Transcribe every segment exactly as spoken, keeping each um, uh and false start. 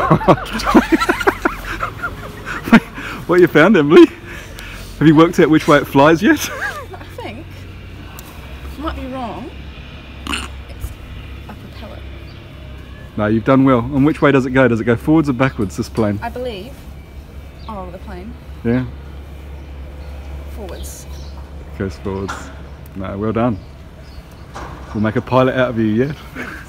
What you found, Emily? Have you worked out which way it flies yet? I think. I might be wrong. It's a propeller. No, you've done well. And which way does it go? Does it go forwards or backwards, this plane? I believe. Oh, the plane. Yeah? Forwards. It goes forwards. No, well done. We'll make a pilot out of you yet.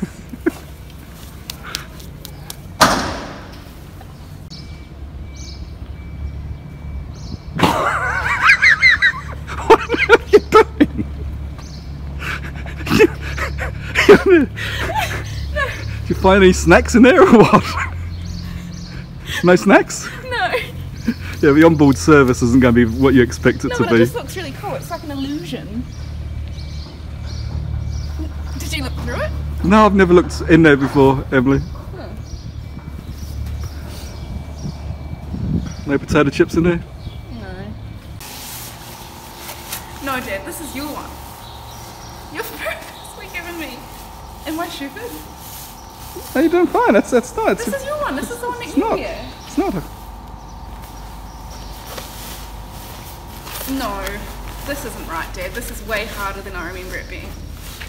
Did you find any snacks in there or what? No snacks? No. Yeah, the onboard service isn't going to be what you expect it no, to but be. it just looks really cool. It's like an illusion. Did you look through it? No, I've never looked in there before, Emily. Oh. No potato chips in there? No. No, Dad, this is your one. You've purposely given me. Am I stupid? No, you're doing fine. That's that's not. This is your one. This is the one that It's you not. hear. It's not. A, No, this isn't right, Dad. This is way harder than I remember it being.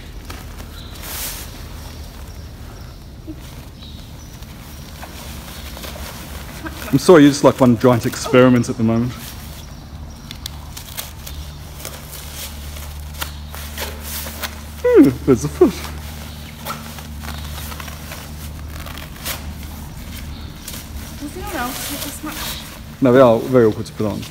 I'm sorry, you're just like one giant experiment at the moment. Ooh, there's a foot. Does anyone else have this much? No, they are very awkward to put on.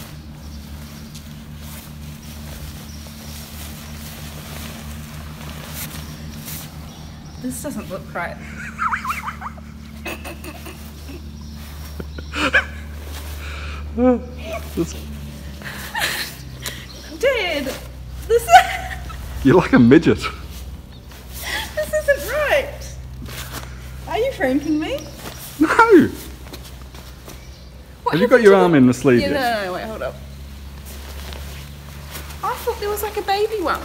This doesn't look right. This, Dad, this you're like a midget. this isn't right. Are you pranking me? No! What Have you got happened your to arm the- in the sleeve Yeah, yet? no, no, no, wait, hold up. I thought there was like a baby one.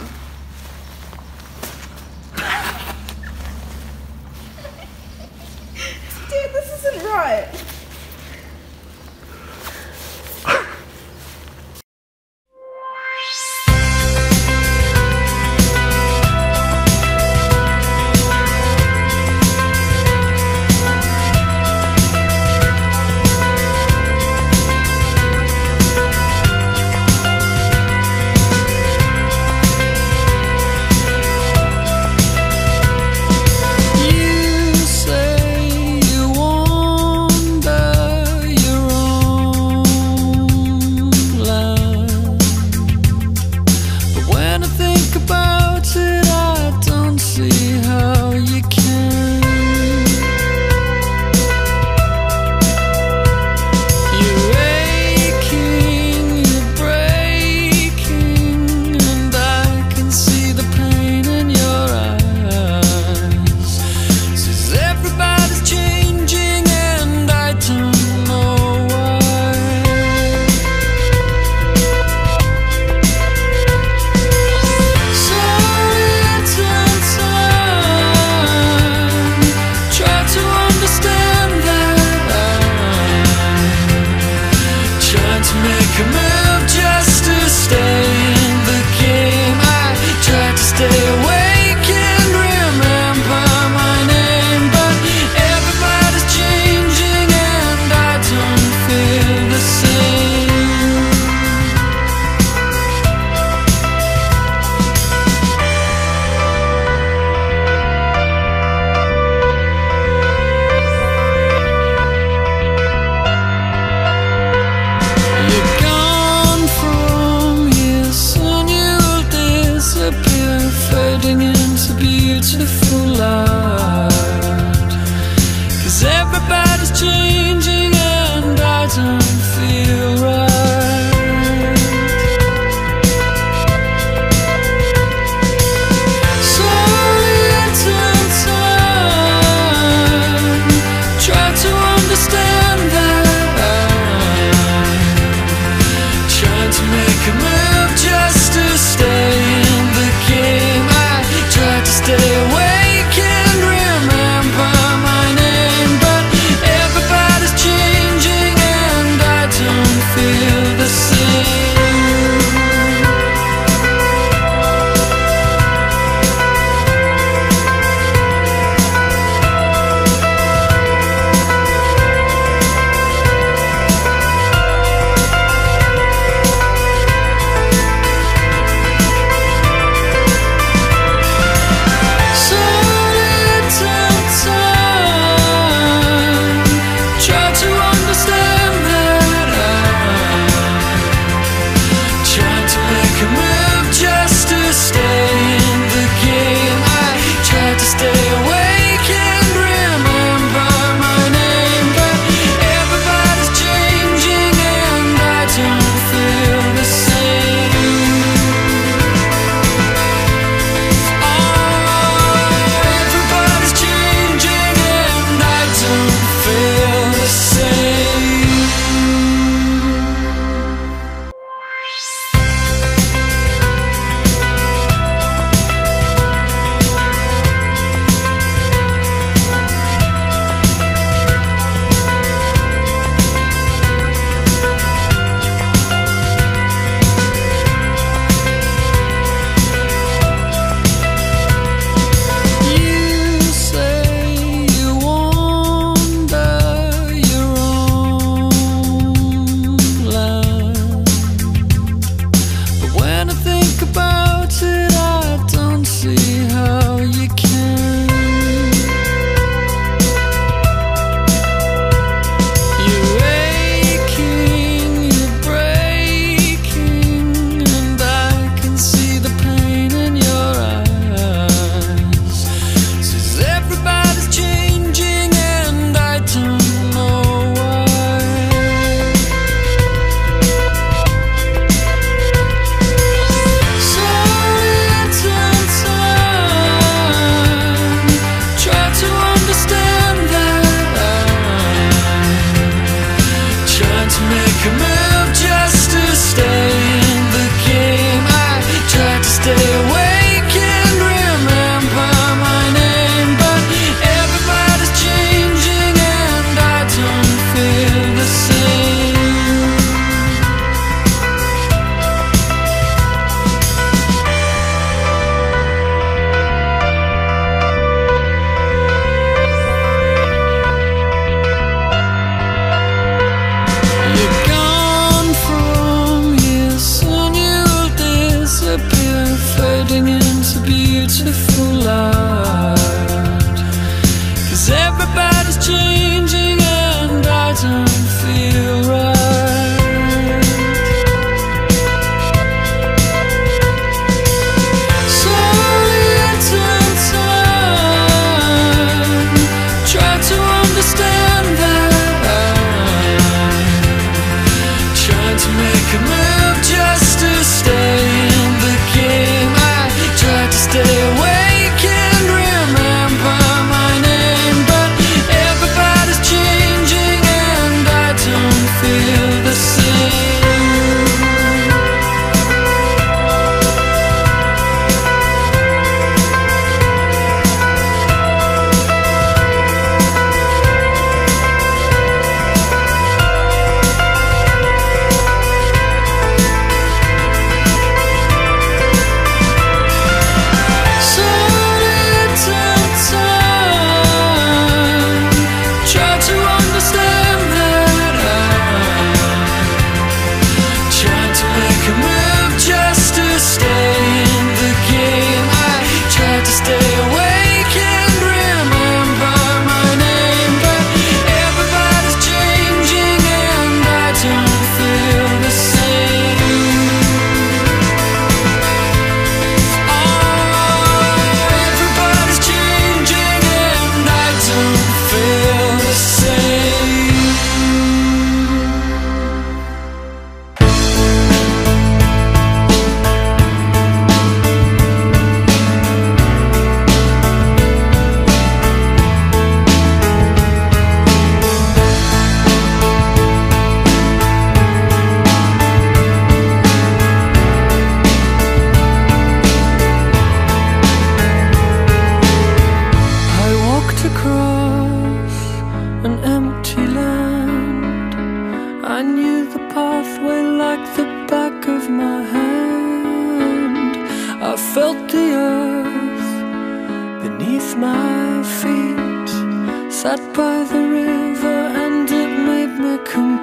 Dude, this isn't right. fading into beautiful light. 'Cause everybody's changing and I don't feel right. Slowly into time, try to understand that I'm trying to make a move just to stay in the game. I try to stay awake and remember my name, but everybody's changing and I don't feel the same. Sat by the river and it made me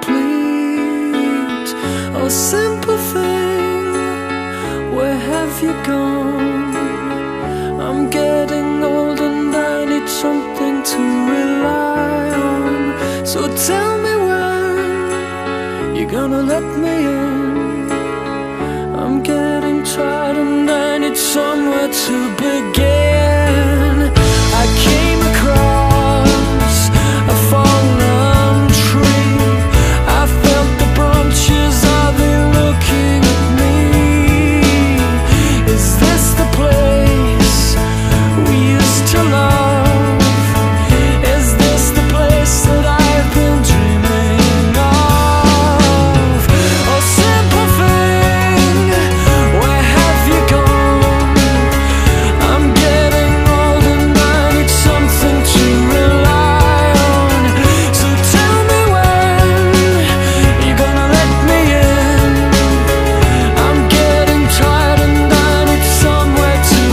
complete. Oh, simple thing, where have you gone? I'm getting old and I need something to rely on. So tell me when you're gonna let me in. I'm getting tired and I need somewhere to begin. I came across a fallen tree. I felt the branches, are they looking at me? Is this the place we used to love? Is this the place that I've been dreaming of? Oh, simple thing, where have you gone? I'm getting old and I need something to rely on. So tell me when you're gonna let me in. I'm getting tired and I need somewhere to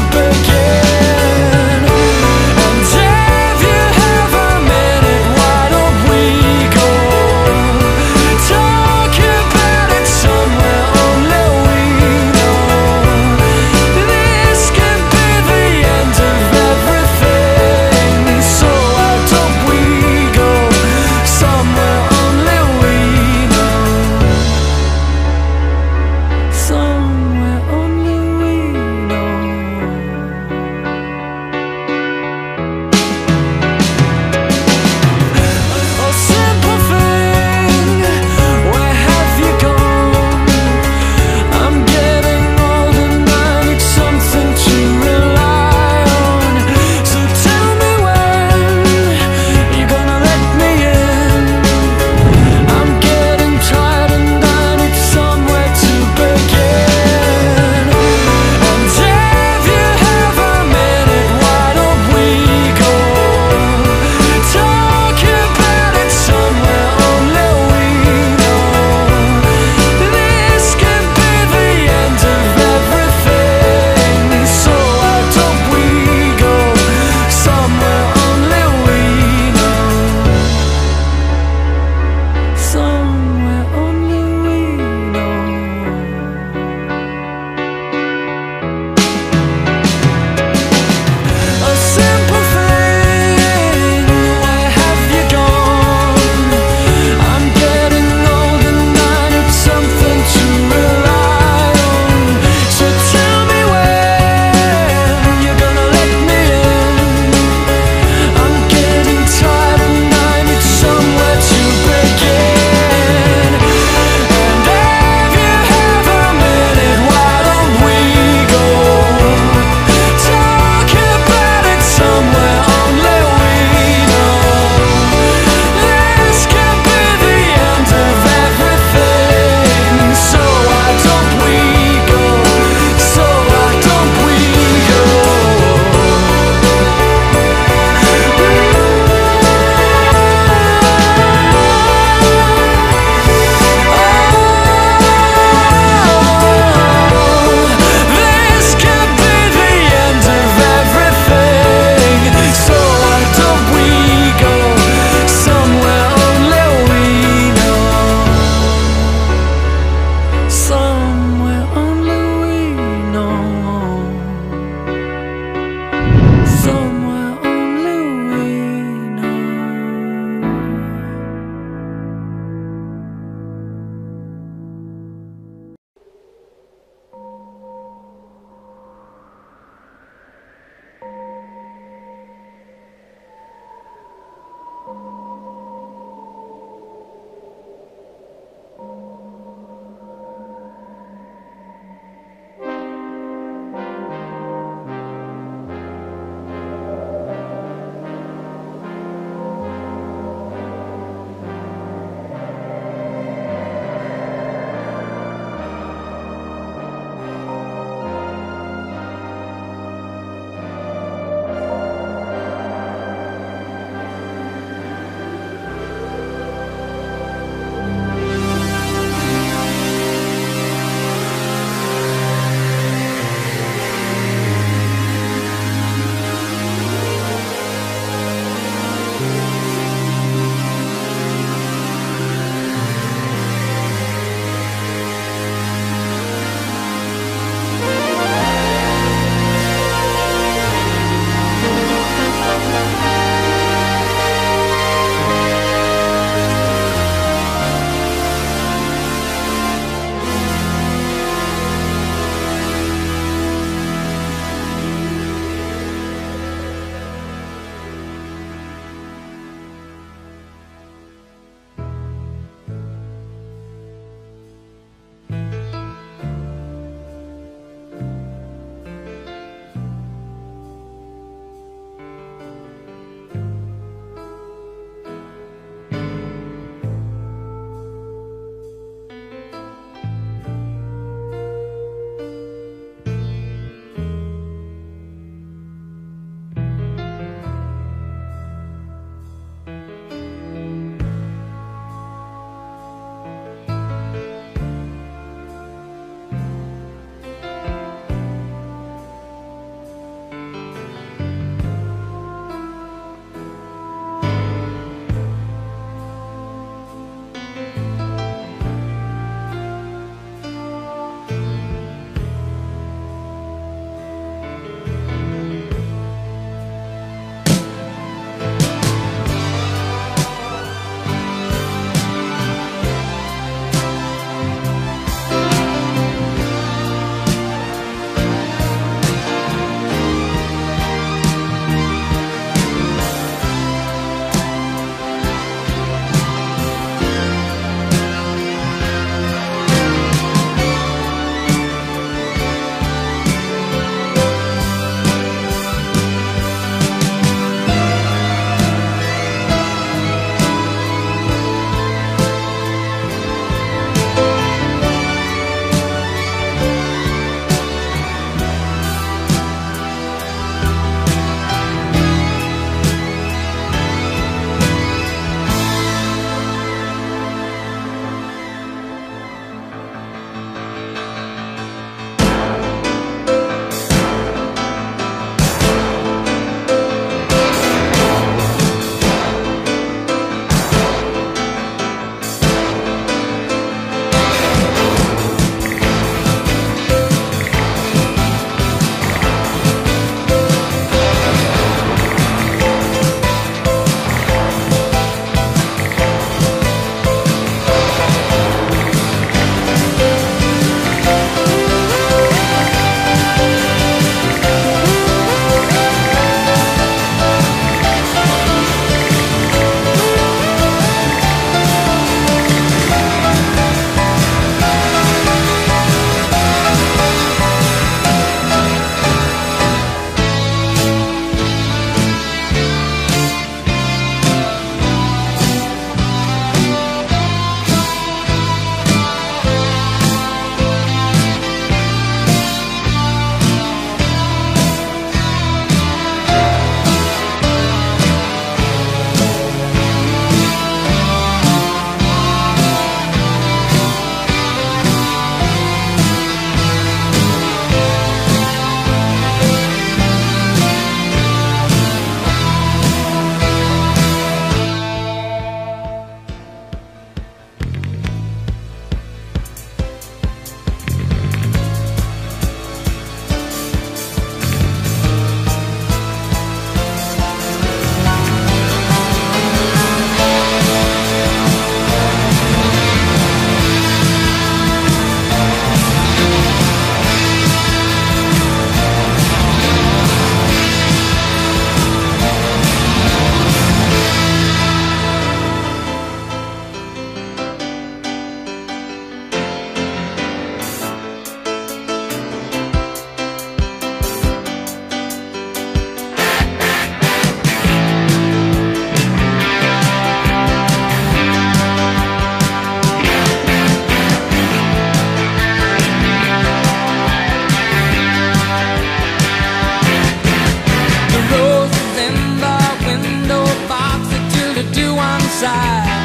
outside.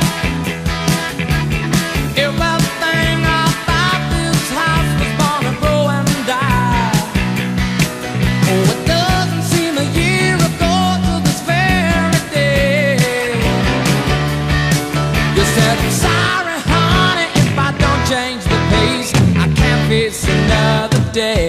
Everything about this house was born to grow and die. Oh, it doesn't seem a year ago to this very day. You said, I'm sorry, honey, if I don't change the pace, I can't face another day.